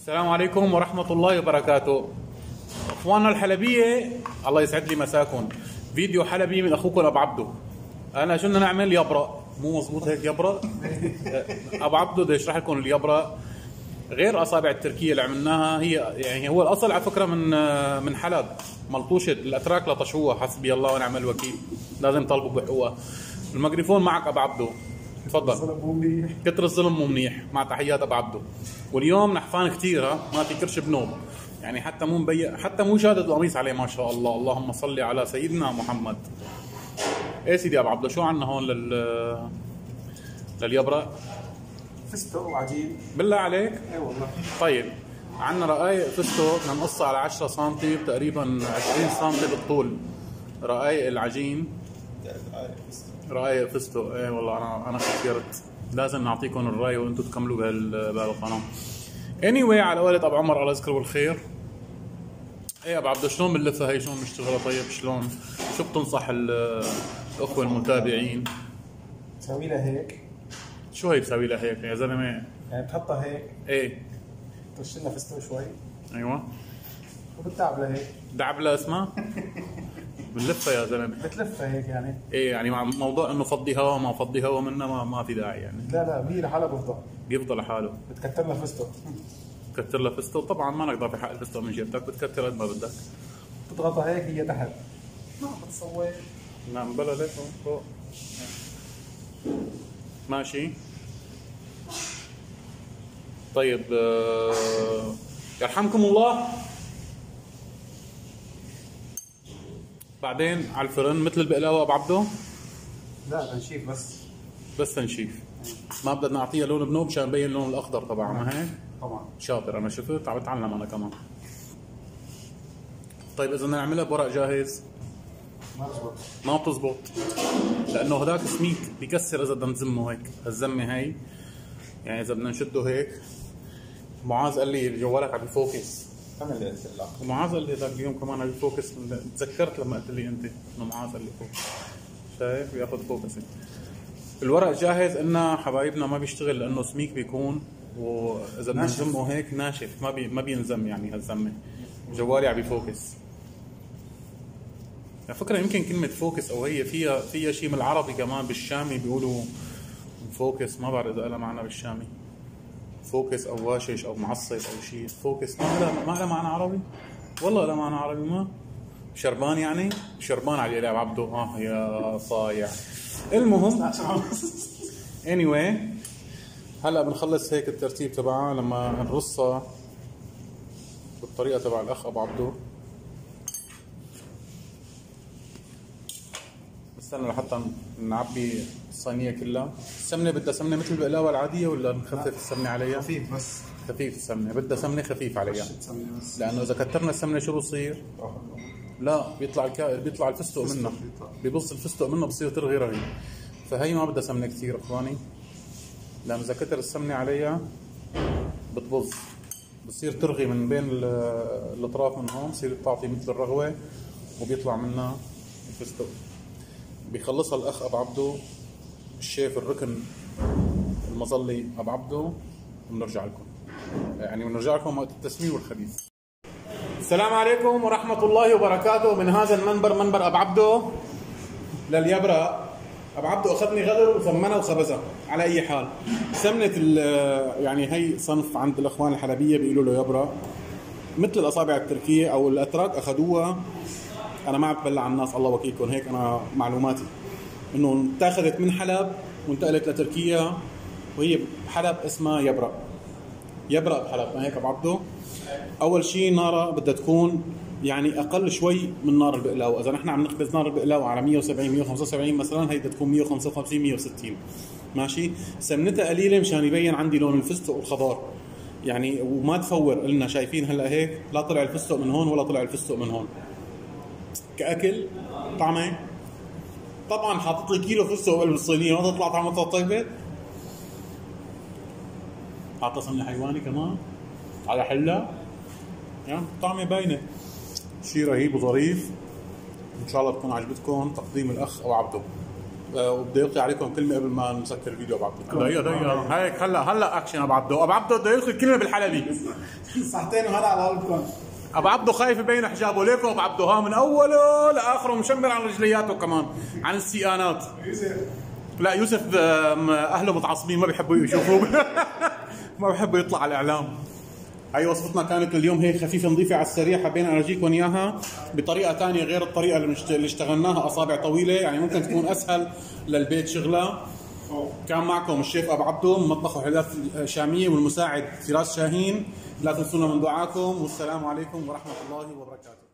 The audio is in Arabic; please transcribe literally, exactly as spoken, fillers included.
السلام عليكم ورحمة الله وبركاته. اخواننا الحلبية الله يسعد لي مساكم. فيديو حلبي من اخوكم ابو عبدو. انا شو بدنا نعمل؟ يبرا. مو مزبوط هيك يبرا؟ ابو عبدو بده يشرح لكم اليبرا غير اصابع التركية اللي عملناها. هي يعني هو الاصل على فكرة من من حلب ملطوشة، الاتراك لطشوها. حسبي الله ونعم الوكيل، لازم طلبوا بحقوها. الميكروفون معك ابو عبدو، تفضل. كتر الظلم مو منيح. مع تحيات ابو عبدو. واليوم نحفان كثير، ها ما في كرش بنوب يعني، حتى مو مبين، حتى مو شادد القميص عليه ما شاء الله. اللهم صل على سيدنا محمد. ايه سيدي ابو عبدو، شو عندنا هون لل لليبرا؟ فستق وعجين. بالله عليك؟ اي والله. طيب عندنا رقايق فستق بدنا نقصها على عشرة سم، تقريبا عشرين سم بالطول. رقايق العجين، رقايق فستق. ايه والله انا انا خسرت، لازم نعطيكم الراي وانتم تكملوا بهالقناه. اني anyway على قولة ابو عمر الله يذكره بالخير. ايه ابو عبدو، شلون بنلفها هي؟ شلون بنشتغلها؟ طيب شلون؟ شو بتنصح الاخوه المتابعين؟ تسوي لها هيك. شو هي بسوي لها هيك يا زلمه؟ يعني بتحطها هيك. ايه ترش لنا فستق شوي. ايوه. وبتدعبلها هيك. دعبلة اسمها؟ بنلفها يا زلمه. بتلفها هيك يعني. ايه يعني مع موضوع انه فضي هوا ما فضي هوا منها ما, ما في داعي يعني. لا لا هي لحالها بفضل. بيفضل لحاله. بتكتر لها فستق. بتكتر لها فستق. طبعا ما نقدر في حق الفستق من جيبتك، بتكتر قد ما بدك. تضغطها هيك هي تحت. ما بتصور. نعم بلا ليك فوق. ماشي. طيب آه، يرحمكم الله. بعدين على الفرن مثل البقلاوه ابو عبدو؟ لا تنشيف بس. بس تنشيف. ما بدنا نعطيها لون بنوب مشان نبين اللون الاخضر تبعها، ما هيك؟ طبعا. شاطر، انا شفت عم بتعلم انا كمان. طيب اذا بدنا نعملها بورق جاهز ما بزبط. ما بتزبط، لانه هداك سميك بكسر اذا بدنا نزمه هيك. الزمه هي يعني اذا بدنا نشده هيك. معاذ قال لي جوالك عم بفوكس. انا اللي قلت لك. ومعاذ قال لي ذاك اليوم كمان عم بفوكس. تذكرت لما قلت لي انت انه معاذ قال لي فوكس. شايف بياخذ فوكس. الورق جاهز إنه حبايبنا ما بيشتغل لانه سميك بيكون، واذا بدنا نزمه هيك ناشف ما بي ما بينزم يعني هالزمه. جوالي عم بفوكس. على فكره يمكن كلمه فوكس او هي فيها فيها شيء من العربي كمان. بالشامي بيقولوا فوكس، ما بعرف اذا لها معنى بالشامي. فوكس او واشش او معصب او شيء. فوكس ما لها ما لها معنى عربي؟ والله لا معنى عربي. ما شربان يعني؟ شربان على اليلعب عبده. اه يا صايع. المهم anyway هلا بنخلص هيك الترتيب تبعها لما نرصها بالطريقه تبع الاخ ابو عبدو. استنى لحتى نعبي الصينيه كلها. السمنه بدها سمنه مثل البقلاوه العاديه ولا نخفف السمنه عليها؟ خفيف بس. خفيف السمنه، بدها سمنه خفيف عليها. لانه اذا كترنا السمنه شو بصير؟ لا بيطلع الكا... بيطلع الفستق منه، بيبص الفستق منه بصير ترغي رغي. فهي ما بدها سمنه كثير اخواني، لانه اذا كتر السمنه عليها بتبظ، بصير ترغي من بين الاطراف من هون، بصير تعطي مثل الرغوه وبيطلع منها الفستق. بيخلصها الاخ ابو عبدو الشيف الركن المظلي ابو عبدو، وبنرجع لكم يعني بنرجع لكم وقت التسمين والخبيث. السلام عليكم ورحمة الله وبركاته. من هذا المنبر، منبر أبو عبدو لليبرا. أبو عبدو أخذني غدر وثمنها وخبزها. على أي حال سمنة يعني هي صنف عند الأخوان الحلبية بيقولوا له يبرا، مثل الأصابع التركية أو الأتراك أخذوها. أنا ما عم ببلع على الناس الله وكيلكم، هيك أنا معلوماتي إنه اتاخذت من حلب وانتقلت لتركيا، وهي حلب اسمها يبرا. يبرا بحلب، ما هيك أبو عبدو؟ اول شيء نارها بدها تكون يعني اقل شوي من نار البقلاوه. اذا نحن عم نخبز نار البقلاوه على مية وسبعين مية وخمسة وسبعين مثلا، هي بدها تكون مية وخمسة وخمسين مية وستين. ماشي. سمنتها قليله مشان يبين عندي لون الفستق والخضار يعني، وما تفور. قلنا شايفين هلا هيك لا طلع الفستق من هون ولا طلع الفستق من هون. كاكل طعمه طبعا حاطط لي كيلو فستق بقلب الصينيه، ما تطلع طعمتها طيبه. حاطه سمنه حيواني كمان على حله يعني، طعمه باينه. شيء رهيب وظريف. ان شاء الله تكون عجبتكم تقديم الاخ ابو عبدو. وبده يلقي عليكم كلمه قبل ما نسكر الفيديو. ابو عبده دقيقه دقيقه هيك هلا هلا اكشن. ابو عبده ابو عبده بده يلقي كلمه بالحلبي. ساعتين وهلا على قلبكم. ابو عبده خايف يبين حجابه ليكم. ابو عبده ها من اوله لاخره مشمر عن رجلياته كمان عن السيانات. يوسف لا يوسف اهله متعصبين ما بيحبوا يشوفوه ما بيحبوا يطلع على الاعلام. هاي وصفتنا كانت اليوم هيك خفيفه نظيفه على السريع. حبينا ارجيكم اياها بطريقه ثانيه غير الطريقه اللي اشتغلناها اصابع طويله، يعني ممكن تكون اسهل للبيت شغله. كان معكم الشيف ابو عبده من مطبخ وحدات شاميه والمساعد فراس شاهين. لا تنسونا من دعاكم، والسلام عليكم ورحمه الله وبركاته.